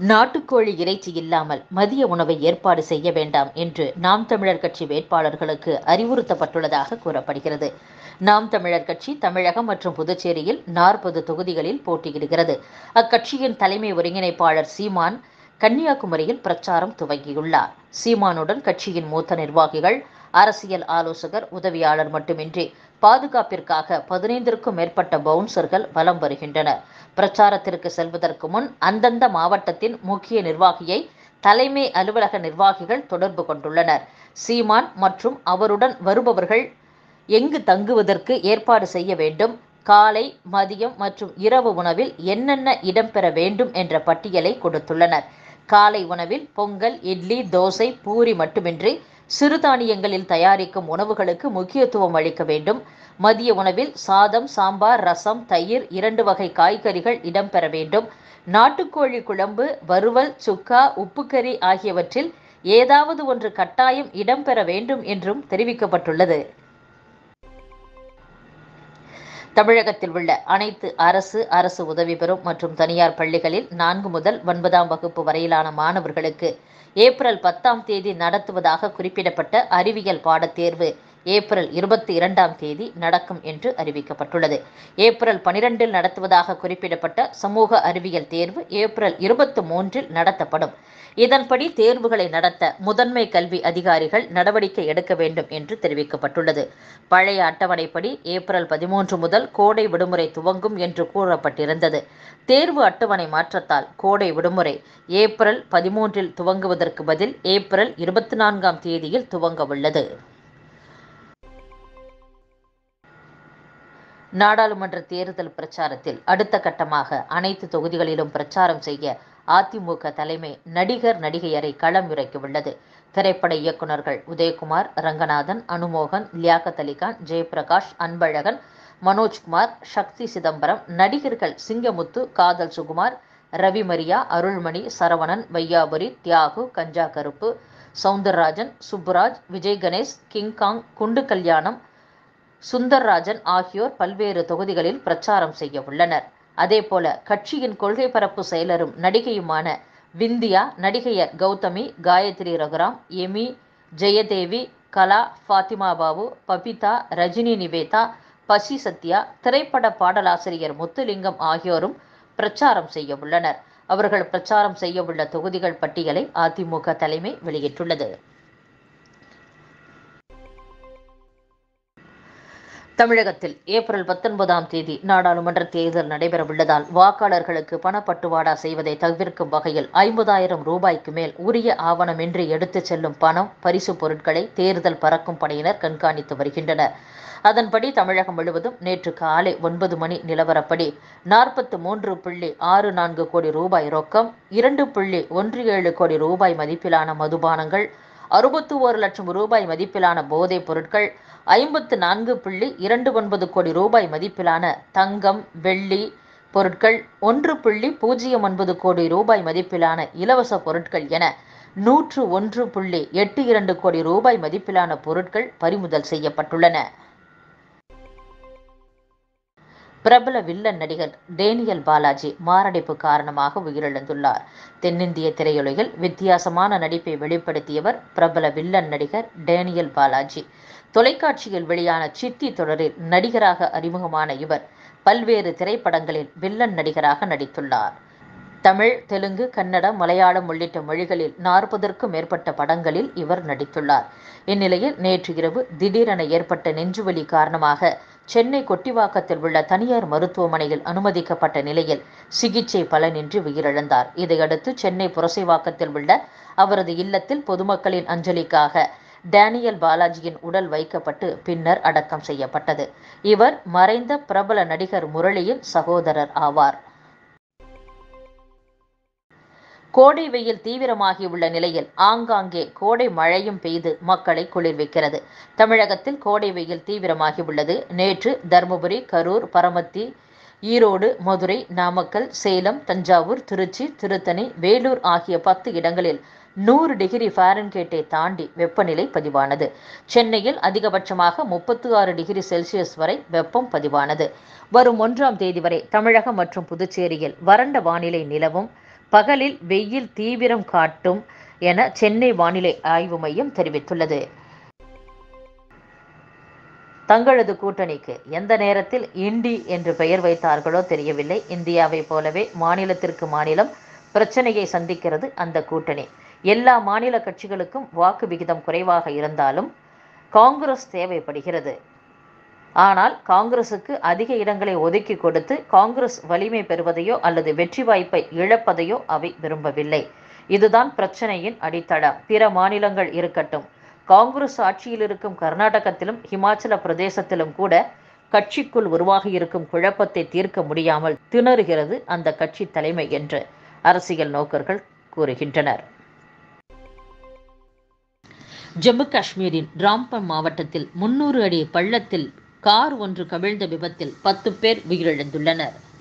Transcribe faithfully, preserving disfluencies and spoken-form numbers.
நாட்டுக்கோழி இறைச்சி இல்லாமல் மதிய உணவை ஏற்பாடு செய்ய வேண்டாம் என்று நாம் தமிழர் கட்சி வேட்பாளர்களுக்கு அறிவுறுத்தப்பட்டுள்ளதாக கூறப்படுகிறது. நாம் தமிழர் கட்சி தமிழகம் மற்றும் புதுச்சேரியில் நாற்பது தொகுதிகளில் போட்டியிடுகிறது. அக்கட்சியின் தலைமை ஒருங்கிணைப்பாளர் சீமான் கன்னியாகுமரியில் பிரச்சாரம் துவங்கியுள்ளார். சீமானுடன் கட்சியின் மூத்த நிர்வாகிகள், அரசியல் ஆலோசகர், உதவியாளர் மட்டுமின்றி பாதுகாப்பிற்காக பதினைந்திற்கும் மேற்பட்ட பவுன்சர்கள் வலம் வருகின்றனர். பிரச்சாரத்திற்கு செல்வதற்கு முன் அந்தந்த மாவட்டத்தின் முக்கிய நிர்வாகியை தலைமை அலுவலக நிர்வாகிகள் தொடர்பு கொண்டுள்ளனர். சீமான் மற்றும் அவருடன் வருபவர்கள் எங்கு தங்குவதற்கு ஏற்பாடு செய்ய வேண்டும், காலை, மதியம் மற்றும் இரவு உணவில் என்னென்ன இடம்பெற வேண்டும் என்ற பட்டியலை கொடுத்துள்ளனர். காலை உணவில் பொங்கல், இட்லி, தோசை, பூரி மட்டுமின்றி சிறுதானியங்களில் தயாரிக்கும் உணவுகளுக்கு முக்கியத்துவம் அளிக்க வேண்டும். மதிய உணவில் சாதம், சாம்பார், ரசம், தயிர், இரண்டு வகை காய்கறிகள் இடம்பெற வேண்டும். நாட்டுக்கோழி குழம்பு, வறுவல், சுக்கா, உப்புக்கறி ஆகியவற்றில் ஏதாவது ஒன்று கட்டாயம் இடம்பெற வேண்டும் என்றும் தெரிவிக்கப்பட்டுள்ளது. தமிழகத்தில் உள்ள அனைத்து அரசு, அரசு உதவி பெறும் மற்றும் தனியார் பள்ளிகளில் நான்கு முதல் ஒன்பதாம் வகுப்பு வரையிலான மாணவர்களுக்கு ஏப்ரல் பத்தாம் தேதி நடத்துவதாக குறிப்பிடப்பட்ட அறிவியல் பாடத்தேர்வு ஏப்ரல் இருபத்தி இரண்டாம் தேதி நடக்கும் என்று அறிவிக்கப்பட்டுள்ளது. ஏப்ரல் பனிரெண்டில் நடத்துவதாக குறிப்பிடப்பட்ட சமூக அறிவியல் தேர்வு ஏப்ரல் இருபத்தி மூன்றில் நடத்தப்படும். இதன்படி தேர்வுகளை நடத்த முதன்மை கல்வி அதிகாரிகள் நடவடிக்கை எடுக்க வேண்டும் என்று தெரிவிக்கப்பட்டுள்ளது. பழைய அட்டவணைப்படி ஏப்ரல் பதிமூன்று முதல் கோடை விடுமுறை துவங்கும் என்று கூறப்பட்டிருந்தது. தேர்வு அட்டவணை மாற்றத்தால் கோடை விடுமுறை ஏப்ரல் பதிமூன்றில் துவங்குவதற்கு பதில் ஏப்ரல் இருபத்தி நான்காம் தேதியில் துவங்க உள்ளது. நாடாளுமன்ற தேர்தல் பிரச்சாரத்தில் அடுத்த கட்டமாக அனைத்து தொகுதிகளிலும் பிரச்சாரம் செய்ய அதிமுக தலைமை நடிகர், நடிகையரை களம் இறக்கியுள்ளது. திரைப்பட இயக்குநர்கள் உதயகுமார், ரங்கநாதன், அனுமோகன், லியாகத் அலிகான், ஜெயபிரகாஷ், அன்பழகன், மனோஜ்குமார், சக்தி சிதம்பரம், நடிகர்கள் சிங்கமுத்து, காதல் சுகுமார், ரவிமரியா, அருள்மணி, சரவணன், வையாபுரி, தியாகு, கஞ்சா கருப்பு, சவுந்தரராஜன், சுப்புராஜ், விஜய் கணேஷ், கிங்காங், குண்டு கல்யாணம், சுந்தர்ராஜன் ஆகியோர் பல்வேறு தொகுதிகளில் பிரச்சாரம் செய்ய உள்ளனர். அதேபோல கட்சியின் கொள்கை பரப்பு செயலரும் நடிகையுமான விந்தியா, நடிகையர் கௌதமி, காயத்ரி ரகுராம், எமி, ஜெயதேவி, கலா, ஃபாத்திமா பாபு, பபிதா, ரஜினி நிவேதா, பசி சத்யா, திரைப்பட பாடலாசிரியர் முத்துலிங்கம் ஆகியோரும் பிரச்சாரம் செய்ய உள்ளனர். அவர்கள் பிரச்சாரம் செய்ய உள்ள தொகுதிகள் பட்டியலை அதிமுக தலைமை வெளியிட்டுள்ளது. தமிழகத்தில் ஏப்ரல் பத்தொன்பதாம் தேதி நாடாளுமன்ற தேர்தல் நடைபெறவுள்ளதால் வாக்காளர்களுக்கு பணப்பட்டுவாடா செய்வதை தவிர்க்கும் வகையில் ஐம்பதாயிரம் ரூபாய்க்கு மேல் உரிய ஆவணமின்றி எடுத்துச் செல்லும் பணம், பரிசு பொருட்களை தேர்தல் பறக்கும் படையினர் கண்காணித்து வருகின்றனர். அதன்படி தமிழகம் முழுவதும் நேற்று காலை ஒன்பது மணி நிலவரப்படி நாற்பத்தி மூன்று புள்ளி ஆறு நான்கு கோடி ரூபாய் ரொக்கம், இரண்டு புள்ளி ஒன்று ஏழு கோடி ரூபாய் மதிப்பிலான மதுபானங்கள், அறுபத்தி ஒரு லட்சம் ரூபாய் மதிப்பிலான போதைப் பொருட்கள், ஐம்பத்து நான்கு புள்ளி இரண்டு ஒன்பது கோடி ரூபாய் மதிப்பிலான தங்கம், வெள்ளி பொருட்கள், ஒன்று புள்ளி பூஜ்ஜியம் ஒன்பது கோடி ரூபாய் மதிப்பிலான இலவச பொருட்கள் என நூற்று ஒன்று புள்ளி எட்டு இரண்டு கோடி ரூபாய் மதிப்பிலான பொருட்கள் பறிமுதல் செய்யப்பட்டுள்ளன. பிரபல வில்லன் நடிகர் டேனியல் பாலாஜி மாரடைப்பு காரணமாக உயிரிழந்துள்ளார். தென்னிந்திய திரையுலகில் வித்தியாசமான நடிப்பை வெளிப்படுத்தியவர் பிரபல வில்லன் நடிகர் டேனியல் பாலாஜி. தொலைக்காட்சியில் வெளியான சித்தி தொடரில் நடிகராக அறிமுகமான இவர் பல்வேறு திரைப்படங்களில் வில்லன் நடிகராக நடித்துள்ளார். தமிழ், தெலுங்கு, கன்னடம், மலையாளம் உள்ளிட்ட மொழிகளில் நாற்பதற்கும் மேற்பட்ட படங்களில் இவர் நடித்துள்ளார். இந்நிலையில் நேற்று இரவு திடீரென ஏற்பட்ட நெஞ்சுவலி காரணமாக சென்னை கொட்டிவாக்கத்தில் உள்ள தனியார் மருத்துவமனையில் அனுமதிக்கப்பட்ட நிலையில் சிகிச்சை பலனின்றி உயிரிழந்தார். இதையடுத்து சென்னை புரசைவாக்கத்தில் உள்ள அவரது இல்லத்தில் பொதுமக்களின் அஞ்சலிக்காக டேனியல் பாலாஜியின் உடல் வைக்கப்பட்டு பின்னர் அடக்கம் செய்யப்பட்டது. இவர் மறைந்த பிரபல நடிகர் முரளியின் சகோதரர் ஆவார். கோடை வெயில் தீவிரமாகியுள்ள நிலையில் ஆங்காங்கே கோடை மழையும் பெய்து மக்களை குளிர்விக்கிறது. தமிழகத்தில் கோடை வெயில் தீவிரமாகியுள்ளது. நேற்று தருமபுரி, கரூர், பரமத்தி, ஈரோடு, மதுரை, நாமக்கல், சேலம், தஞ்சாவூர், திருச்சி, திருத்தணி, வேலூர் ஆகிய பத்து இடங்களில் நூறு டிகிரி ஃபாரன்ஹீட்டை தாண்டி வெப்பநிலை பதிவானது. சென்னையில் அதிகபட்சமாக முப்பத்தி ஆறு டிகிரி செல்சியஸ் வரை வெப்பம் பதிவானது. வரும் ஒன்றாம் தேதி வரை தமிழகம் மற்றும் புதுச்சேரியில் வறண்ட வானிலை நிலவும். பகலில் வெயில் தீவிரம் காட்டும் என சென்னை வானிலை ஆய்வு மையம் தெரிவித்துள்ளது. தங்களது கூட்டணிக்கு எந்த நேரத்தில் இண்டி என்று பெயர் வைத்தார்களோ தெரியவில்லை. இந்தியாவை போலவே மாநிலத்திற்கு மாநிலம் பிரச்சனையை சந்திக்கிறது அந்த கூட்டணி. எல்லா மாநில கட்சிகளுக்கும் வாக்கு விகிதம் குறைவாக இருந்தாலும் காங்கிரஸ் தேவைப்படுகிறது. ஆனால் காங்கிரசுக்கு அதிக இடங்களை ஒதுக்கி கொடுத்து காங்கிரஸ் வலிமை பெறுவதையோ அல்லது வெற்றி வாய்ப்பை இழப்பதையோ அவை விரும்பவில்லை. இதுதான் பிரச்சனையின் அடித்தளம். பிற மாநிலங்கள் இருக்கட்டும், காங்கிரஸ் ஆட்சியில் இருக்கும் கர்நாடகத்திலும் ஹிமாச்சல பிரதேசத்திலும் கூட கட்சிக்குள் உருவாகி இருக்கும் குழப்பத்தை தீர்க்க முடியாமல் திணறுகிறது அந்த கட்சி தலைமை என்று அரசியல் நோக்கர்கள் கூறுகின்றனர். ஜம்மு காஷ்மீரின் ராம்பன் மாவட்டத்தில் முன்னூறு அடி பள்ளத்தில் கார் ஒன்று கவிழ்ந்த விபத்தில் பத்து பேர் உயிரிழந்துள்ளனர்.